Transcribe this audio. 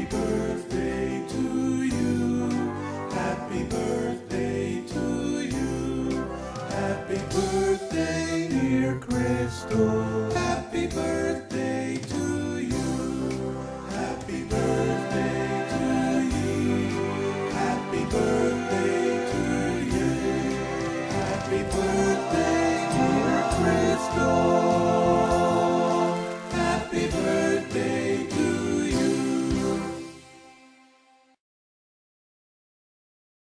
birthday to you. Happy birthday to you. Happy birthday, dear Crystal. Happy birthday to you. Happy birthday to you. Happy birthday to you. Happy birthday, dear Crystal.